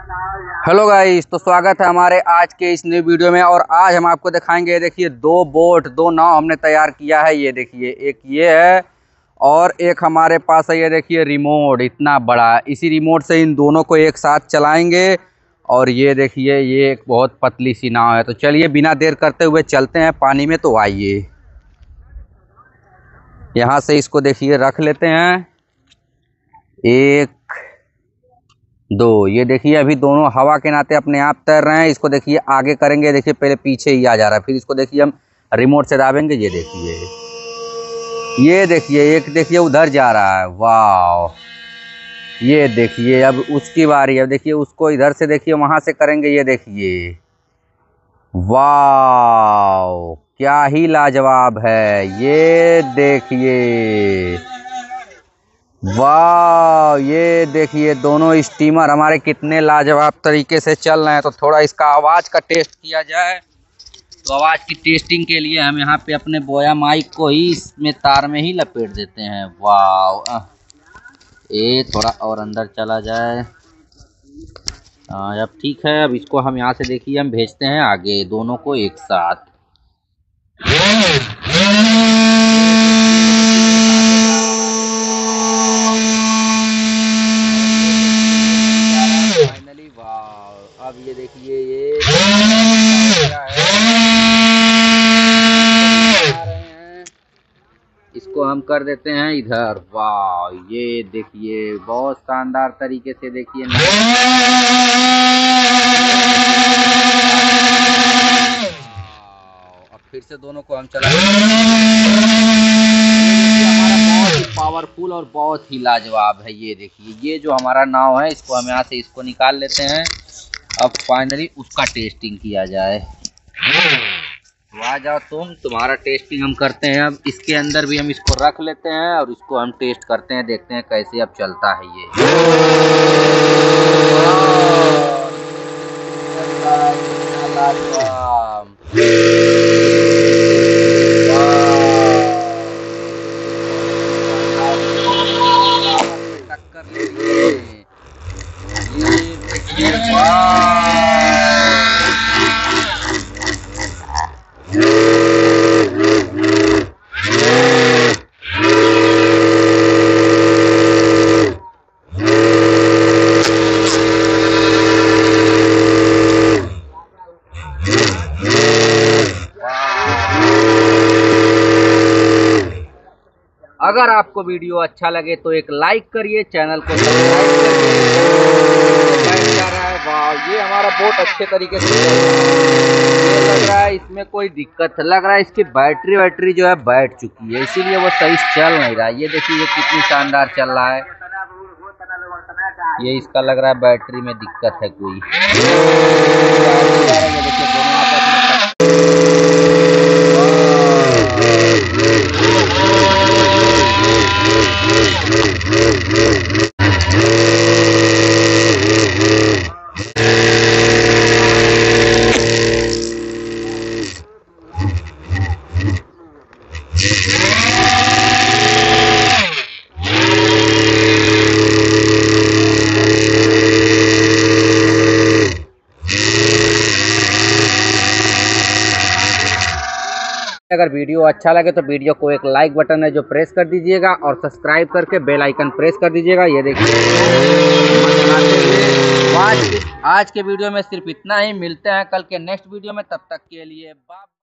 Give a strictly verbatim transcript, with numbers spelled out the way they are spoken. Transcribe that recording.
Hello guys, तो स्वागत है हमारे आज के इस नए वीडियो में। और आज हम आपको दिखाएंगे, ये देखिए दो बोट दो नाव हमने तैयार किया है। ये देखिए एक ये है और एक हमारे पास है। ये देखिए रिमोट इतना बड़ा, इसी रिमोट से इन दोनों को एक साथ चलाएंगे। और ये देखिए ये एक बहुत पतली सी नाव है। तो चलिए बिना देर करते हुए चलते हैं पानी में। तो आइए यहाँ से इसको देखिए रख लेते हैं। एक दो, ये देखिए अभी दोनों हवा के नाते अपने आप तैर रहे हैं। इसको देखिए आगे करेंगे, देखिए पहले पीछे ही आ जा रहा है, फिर इसको देखिए हम रिमोट से दाबेंगे। ये देखिए ये देखिए एक देखिए उधर जा रहा है। वाह, ये देखिए अब उसकी बारी है। अब देखिए उसको इधर से देखिए वहां से करेंगे। ये देखिए वाह, क्या ही लाजवाब है। ये देखिए वाह, ये देखिए दोनों स्टीमर हमारे कितने लाजवाब तरीके से चल रहे हैं। तो थोड़ा इसका आवाज़ का टेस्ट किया जाए। तो आवाज़ की टेस्टिंग के लिए हम यहाँ पे अपने बोया माइक को ही इसमें तार में ही लपेट देते हैं। वाह, ये थोड़ा और अंदर चला जाए। हाँ अब ठीक है। अब इसको हम यहाँ से देखिए हम भेजते हैं आगे दोनों को एक साथ। अब ये देखिए ये क्या है, इसको हम कर देते हैं इधर। वाह, ये देखिए बहुत शानदार तरीके से देखिए। अब फिर से दोनों को हम चलाएंगे। हमारा बहुत ही पावरफुल और बहुत ही लाजवाब है। ये देखिए ये जो हमारा नाव है, इसको हम यहाँ से इसको निकाल लेते हैं। अब फाइनली उसका टेस्टिंग किया जाए। तो आ जाओ तुम, तुम्हारा टेस्टिंग हम करते हैं। अब इसके अंदर भी हम इसको रख लेते हैं और इसको हम टेस्ट करते हैं, देखते हैं कैसे अब चलता है ये। टक्कर ले लिए। ये देखिए अगर आपको वीडियो अच्छा लगे तो एक लाइक करिए, चैनल को सब्सक्राइब करिए। वाह, ये हमारा बहुत अच्छे तरीके से ये लग रहा है, इसमें कोई दिक्कत लग रहा है। इसकी बैटरी बैटरी जो है बैठ चुकी है, इसीलिए वो सही चल नहीं रहा है। ये देखिए ये कितनी शानदार चल रहा है। ये इसका लग रहा है बैटरी में दिक्कत है कोई। अगर वीडियो अच्छा लगे तो वीडियो को एक लाइक बटन है जो प्रेस कर दीजिएगा और सब्सक्राइब करके बेल आइकन प्रेस कर दीजिएगा। ये देखिए आज आज के वीडियो में सिर्फ इतना ही। मिलते हैं कल के नेक्स्ट वीडियो में, तब तक के लिए बाय।